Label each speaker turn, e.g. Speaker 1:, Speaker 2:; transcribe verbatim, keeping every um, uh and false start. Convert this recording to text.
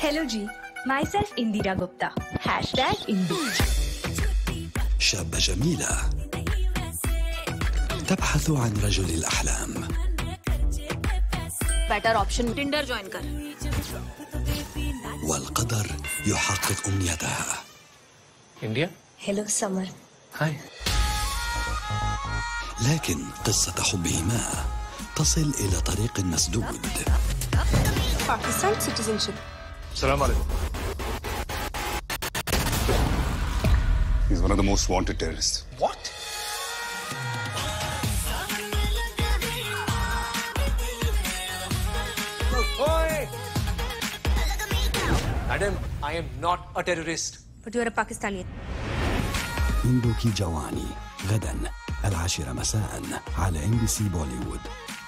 Speaker 1: Hello G, myself Indira Gupta. Hashtag Indu.
Speaker 2: شابة جميلة تبحث عن رجل الأحلام.
Speaker 3: Better option Tinder join कर.
Speaker 2: والقدر يحقق أمنيتها.
Speaker 4: India?
Speaker 1: Hello Summer.
Speaker 4: Hi.
Speaker 2: لكن قصة حبهما تصل إلى طريق مسدود.
Speaker 1: Pakistan citizenship.
Speaker 4: Salam alaikum.
Speaker 5: He's one of the most wanted terrorists.
Speaker 4: What? Oi! Madam, I am not a terrorist.
Speaker 1: But you're a Pakistani.
Speaker 2: هندوكي جواني غدا العاشرة مساء على إم بي سي بوليوود.